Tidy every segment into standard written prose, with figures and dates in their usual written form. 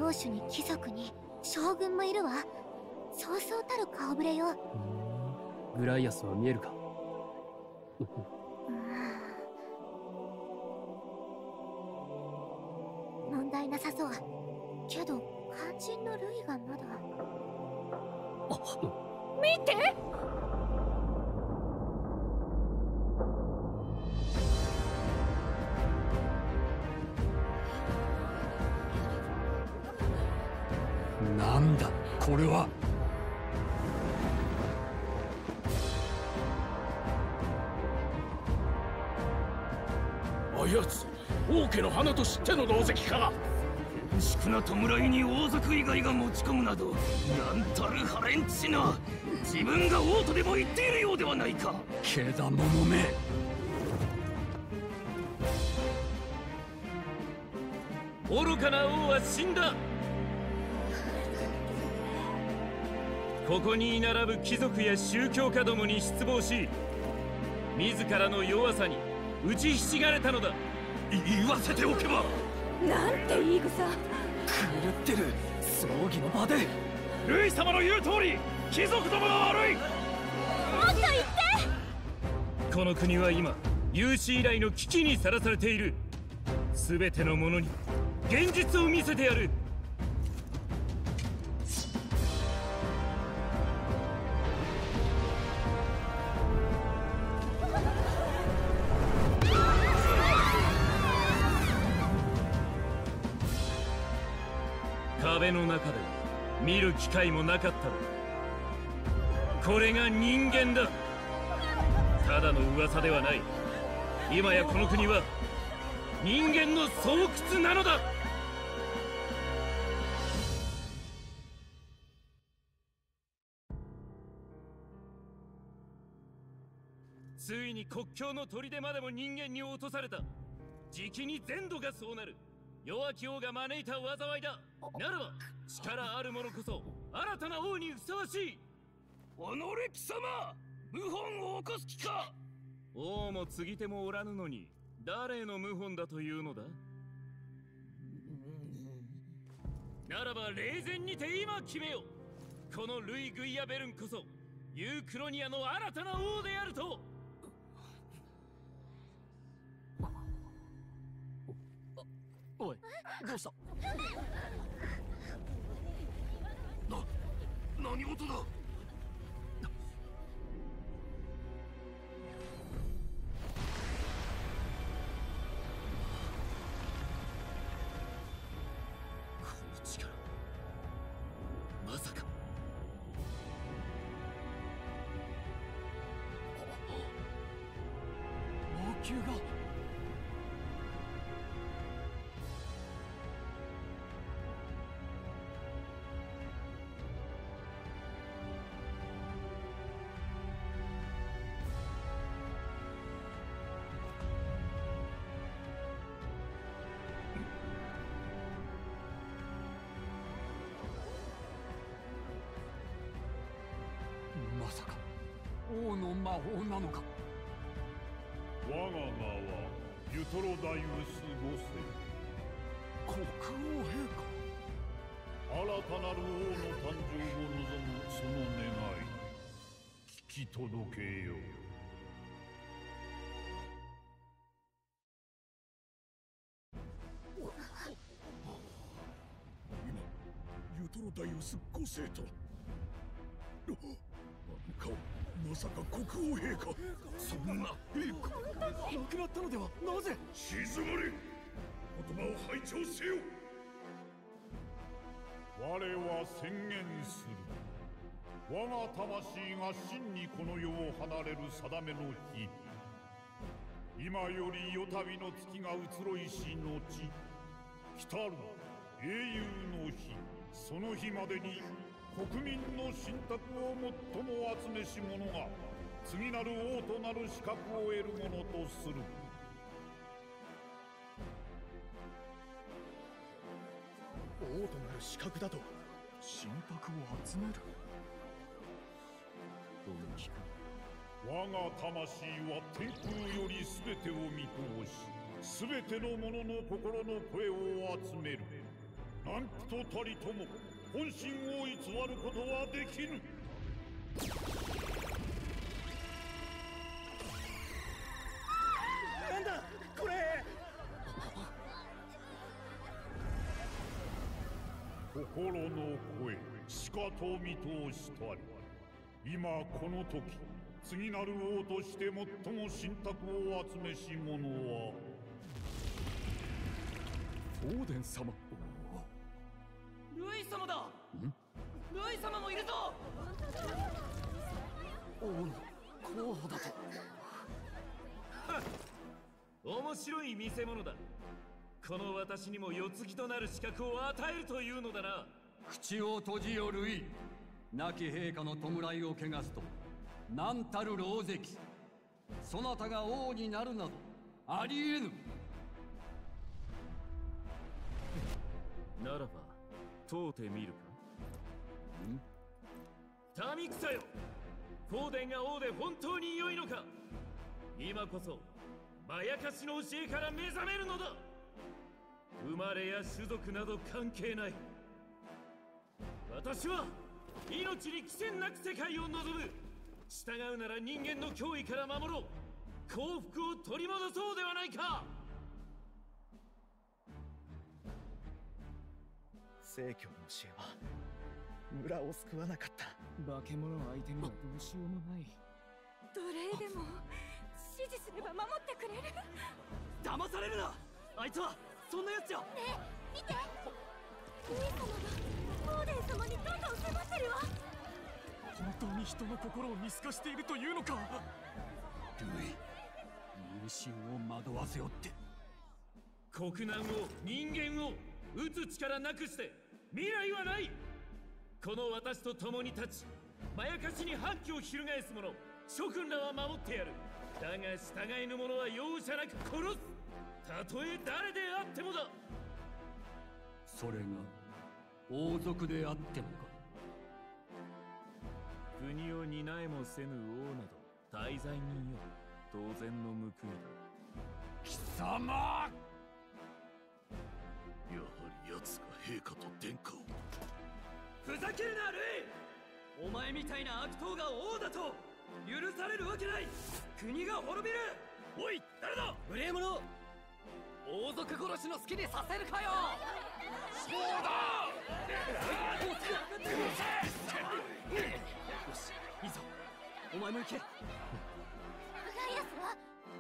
当主に貴族に将軍もいるわ。そうそうたる顔ぶれよ。 グライアスは見えるか？ 問題なさそう。けど肝心のルイがまだ。 見て。 なんだこれは。 あやつ王家の花と知っての同席か。厳粛な弔いに王族以外が持ち込むなど、なんたるハレンチな。自分が王とでも言っているようではないか。 けだものめ。 愚かな王は死んだ。ここに並ぶ貴族や宗教家どもに失望し、自らの弱さに打ちひしがれたのだ。 言わせておけば。 なんて言い草。 狂ってる。葬儀の場で。 ルイ様の言う通り、貴族どもが悪い。 もっと言って。 この国は今有史以来の危機にさらされている。全ての者に現実を見せてやる。壁の中で見る機会もなかったろ。これが人間だ。ただの噂ではない。今やこの国は人間の巣窟なのだ。ついに国境の砦までも人間に落とされた。じきに全土がそうなる。弱き王が招いた災いだ。ならば力ある者こそ新たな王にふさわしい。 己貴様、謀反を起こす気か。 王も継ぎ手もおらぬのに誰の謀反だというのだ。ならば冷然にて今決めよ。このルイ・グイアベルンこそユークロニアの新たな王であると。 おい、どうした？ 何事だ。 まさか。 王宮が。まさか王の魔法なのか。 我が名はユトロダイウス5世。 国王陛下。 新たなる王の誕生を望むその願い、聞き届けよう。 今ユトロダイウス5世と。まさか国王陛下。そんな陛下亡くなったのでは。なぜ。静まれ。言葉を拝聴せよ。 我は宣言する。我が魂が真にこの世を離れる定めの日。今より夜旅の月が移ろいし後、来たる英雄の日。その日までに国民の信託を最も集めし者が次なる王となる資格を得るものとする。 王となる資格だと。 信託を集める。 我が魂は天空より全てを見通し、全ての者の心の声を集める。 何とたりとも本心を偽ることはできぬ。 なんだこれ。 心の声しかと見通したり、今この時次なる王として最も信託を集めし者はオーデン様。 ルイ様だ。ルイ様もいるぞ。 王の候補だと。 面白い見せ物だ。この私にも世継ぎとなる資格を与えるというのだな。 口を閉じよルイ。亡き陛下の弔いを汚すと何たる狼藉。そなたが王になるなどありえぬ。 ならば問うてみるか。民草よ、フォーデンが王で本当に良いのか。今こそまやかしの教えから目覚めるのだ。生まれや種族など関係ない。私は命に貴賤なく世界を望む。従うなら人間の脅威から守ろう。幸福を取り戻そうではないか。 聖教の教えは村を救わなかった。 化け物相手にはどうしようもない。 奴隷でも指示すれば守ってくれる。 騙されるな。あいつはそんなやつじゃ。 ねえ見て、ルイ様がオーデン様にどんどん迫ってるわ。 本当に人の心を見透かしているというのか。 ルイ、民心を惑わせよって。 国難を人間を打つ力なくして未来はない。この私と共に立ち、まやかしに反旗を翻す者諸君らは守ってやる。だが従えぬ者は容赦なく殺す。たとえ誰であってもだ。 それが王族であってもか。 国を担えもせぬ王など大罪人よ。当然の報いだ。 貴様、 やはり奴が陛下と殿下を。 ふざけるなルイ。お前みたいな悪党が王だと許されるわけない。国が滅びる。おい誰だ無礼者。王族殺しの好きにさせるかよ。 そうだ。 よしいいぞ、お前も行け。 グライアスは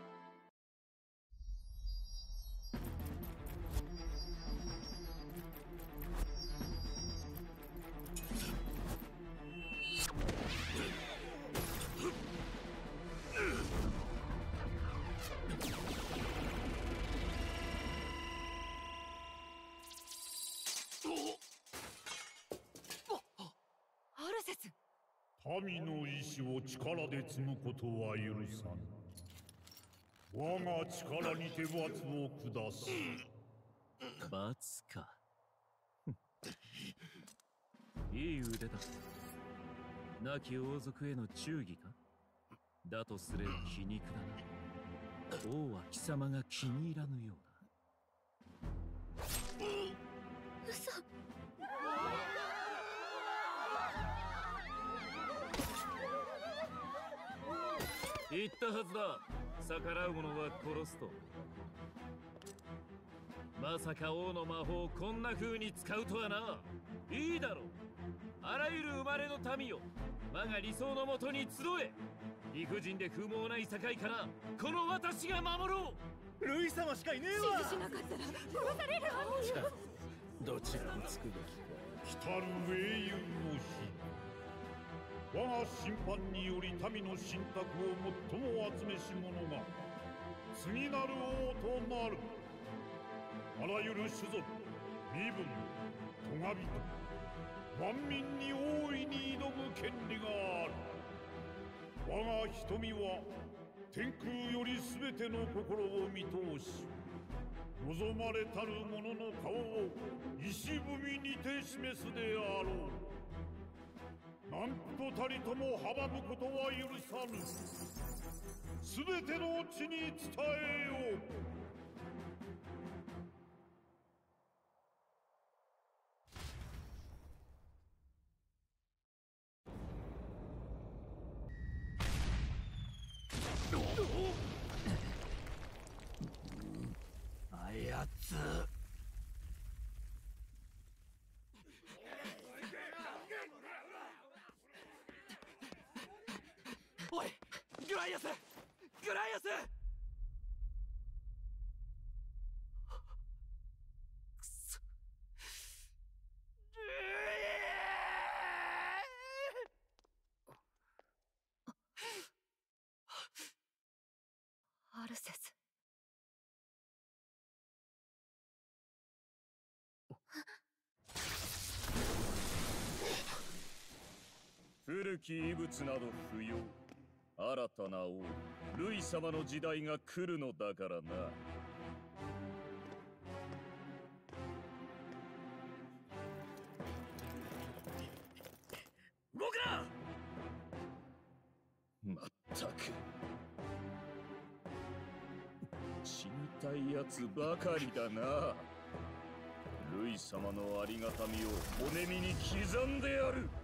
アルセス。 民の意志を力で積むことは許さぬ。我が力にて罰を下す。 罰か。いい腕だ。亡き王族への忠義か。だとすれば皮肉だな。王は貴様が気に入らぬようだ。 嘘。 言ったはずだ。逆らう者は殺すと。まさか王の魔法をこんな風に使うとはな。いいだろう。あらゆる生まれの民よ、我が理想のもとに集え。理不尽で不毛な諍いからこの私が守ろう。ルイ様しかいねえわ。 指示しなかったら殺されるわ。 どちらをつくべきか。 来る英雄の日、我が審判により民の信託を最も集めし者が次なる王となる。あらゆる種族、身分、咎人、万民に大いに挑む権利がある。我が瞳は天空より全ての心を見通し、望まれたる者の顔を石踏みにて示すであろう。何とたりとも阻むことは許さぬ。全ての地に伝えよう。 あやつ。おい、グライアス、グライアス。くそ。 アルセス。 古き遺物など不要。新たな王ルイ様の時代が来るのだからな。 動くな。 まったく死にたいやつばかりだな。ルイ様のありがたみを骨身に刻んでやる。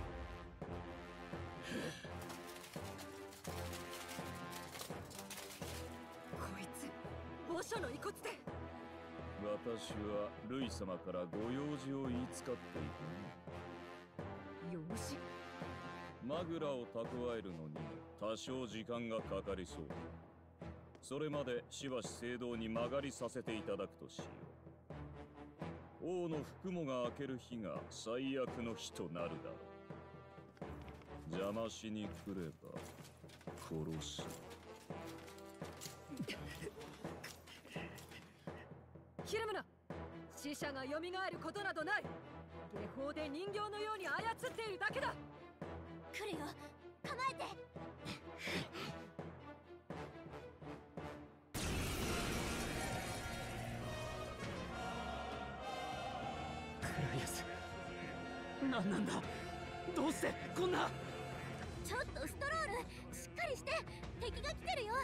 こいつ墓所の遺骨で。 私はルイ様からご用事を言いつかっていくね。 用事？ マグラを蓄えるのに多少時間がかかりそう。それまでしばし聖堂に曲がりさせていただくとしよう。王の服もが開ける日が最悪の日となるだろう。邪魔しに来れば殺す。 ひるむな。死者が蘇ることなどない。下法で人形のように操っているだけだ。 来るよ、構えて。 クライアス、何なんだ。どうしてこんな。 ちょっとストロール、しっかりして。敵が来てるよ。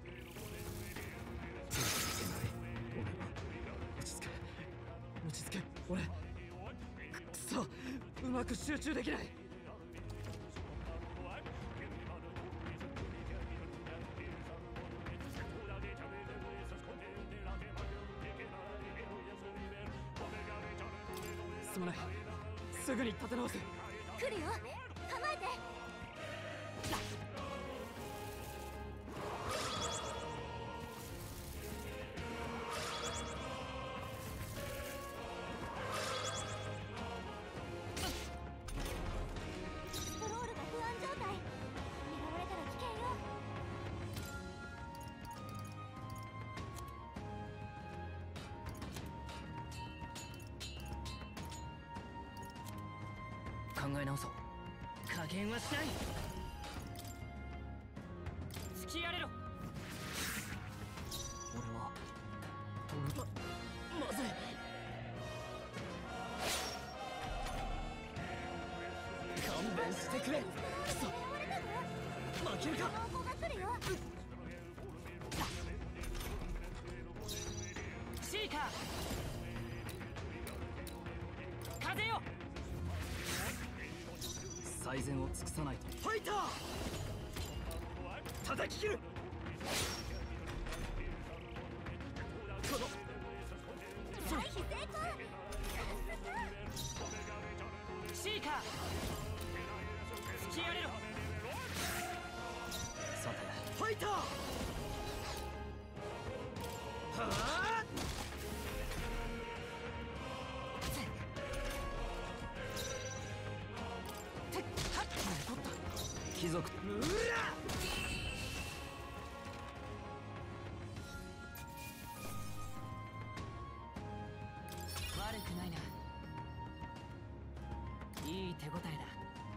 落ち着け。俺くそ、うまく集中できない。すまない。すぐに立て直す。 来るよ、構えて。ストロールが不安状態。狙われたら危険よ。 考え直そう。加減はしない。突きやれろ。俺はまずい。勘弁してくれ。くそ、負けるか。 ここが来るよ。 シーカー、風よ。最善を尽くさないと。ファイター、叩き切る。この回避成功。 シーカー、突きやれろ。さてファイター、はあ。貴族、うらっ。悪くないな。いい手応えだ。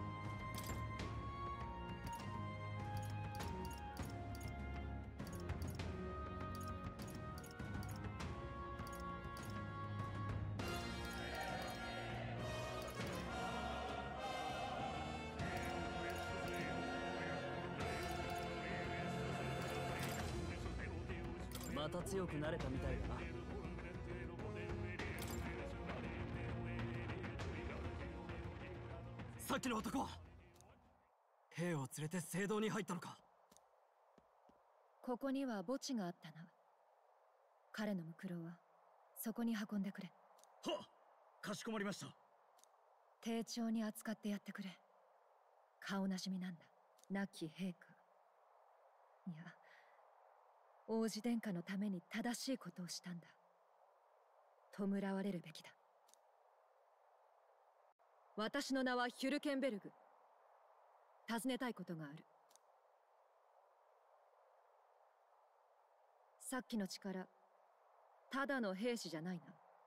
また強くなれたみたいだな。さっきの男は兵を連れて聖堂に入ったのか。 ここには墓地があったな。彼のムクロはそこに運んでくれ。 はっ、かしこまりました。 丁重に扱ってやってくれ。顔なじみなんだ、亡き陛下。いや、王子殿下のために正しいことをしたんだ。弔われるべきだ。私の名はヒュルケンベルグ。尋ねたいことがある。さっきの力、ただの兵士じゃないな。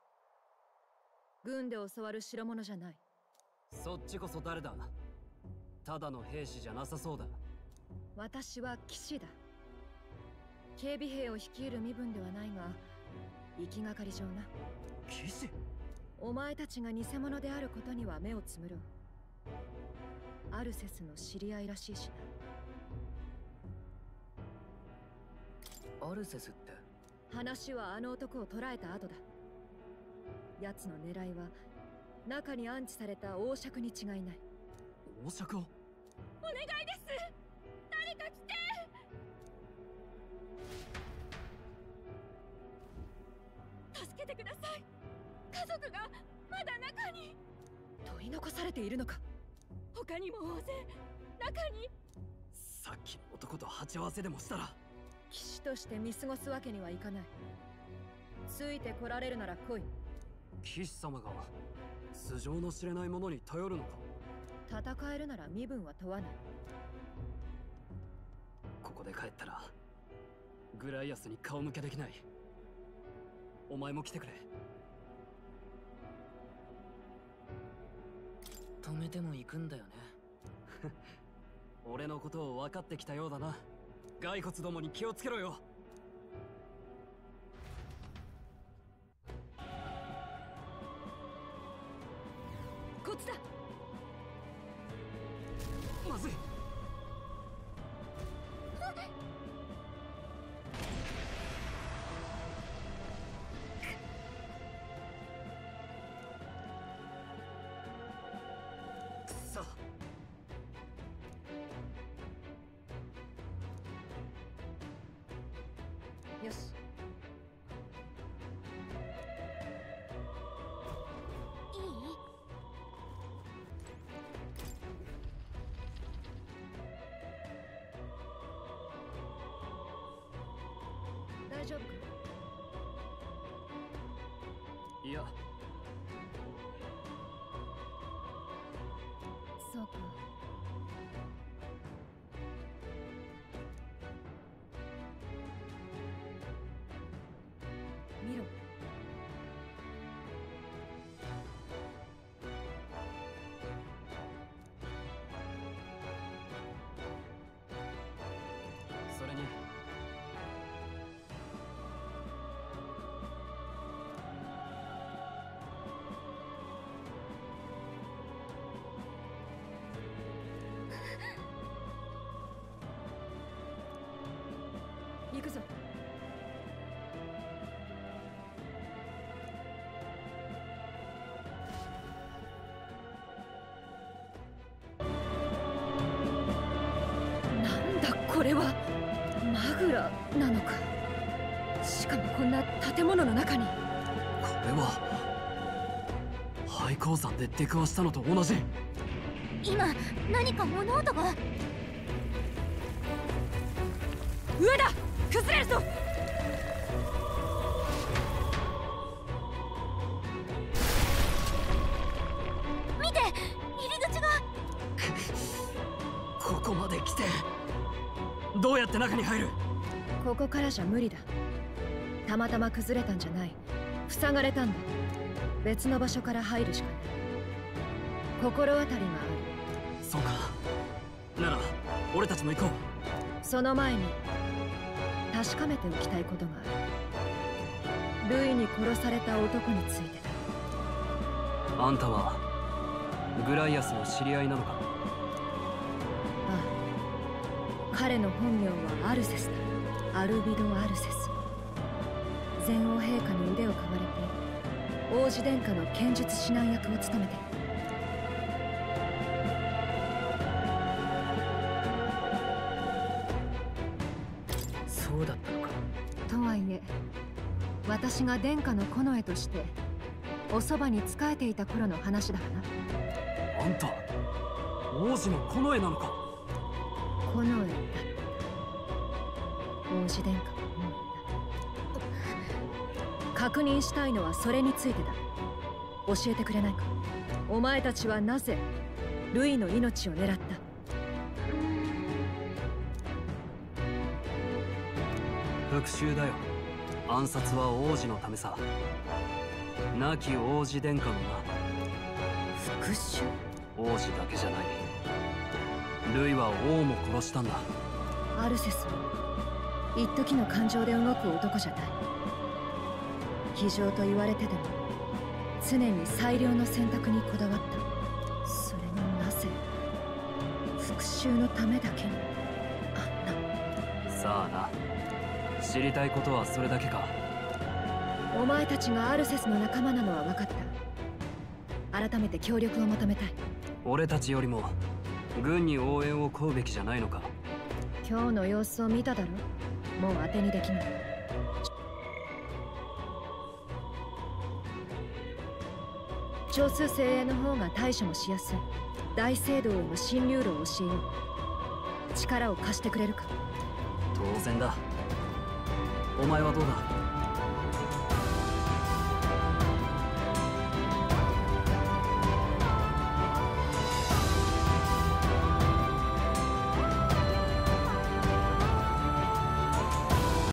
軍で教わる代物じゃない。 そっちこそ誰だ？ただの兵士じゃなさそうだ。 私は騎士だ。警備兵を率いる身分ではないが、行きがかり上な。 騎士？ お前たちが偽物であることには目をつむろう。アルセスの知り合いらしいしな。アルセスって？ 話はあの男を捕らえた後だ。奴の狙いは中に安置された王爵に違いない。 王爵を？ お願いです、誰か来て。助けてください。家族がまだ中に。 取り残されているのか。 他にも大勢中に。 さっきの男と鉢合わせでもしたら。 騎士として見過ごすわけにはいかない。ついてこられるなら来い。 騎士様が素性の知れないものに頼るのか。 戦えるなら身分は問わない。 ここで帰ったらグライアスに顔向けできない。お前も来てくれ。 止めても行くんだよね。 俺のことを分かってきたようだな。骸骨どもに気をつけろよ。 こっちだ。 まずい。くそ。 よし。 いい？ 大丈夫か？ いや。 そうか。見ろ。 それに行くぞ。なんだこれは。マグラなのか。しかもこんな建物の中に。 これは廃鉱山で出くわしたのと同じ。 今何か物音が。 上だ。崩れるぞ。 見て、入り口が。 ここまで来てどうやって中に入る？ ここからじゃ無理だ。たまたま崩れたんじゃない。塞がれたんだ。別の場所から入るしかない。心当たりがある。 そうか。なら俺たちも行こう。 その前に確かめておきたいことがある。ルイに殺された男についてだ。 あんたはグライアスの知り合いなのか？ ああ、彼の本名はアルセスだ。アルビド・アルセス。前王陛下の腕を買われて王子殿下の剣術指南役を務めている。 そうそうだったのか。 とはいえ私が殿下の近衛としておそばに仕えていた頃の話だがな。 あんた王子の近衛なのか。 近衛だった王子殿下の確認したいのはそれについてだ。教えてくれないか。お前たちはなぜルイの命を狙った。 復讐だよ。暗殺は王子のためさ。亡き王子殿下のな。 復讐？ 王子だけじゃない。ルイは王も殺したんだ。 アルセスは一時の感情で動く男じゃない。非情と言われてでも常に最良の選択にこだわった。それになぜ復讐のためだけにあんな。 さあな、知りたいことはそれだけか。 お前たちがアルセスの仲間なのは分かった。改めて協力を求めたい。 俺たちよりも軍に応援を請うべきじゃないのか。 今日の様子を見ただろ。もう当てにできない。少数精鋭の方が対処もしやすい。大聖堂への侵入路を教えよう。力を貸してくれるか。 当然だ。お前はどうだ。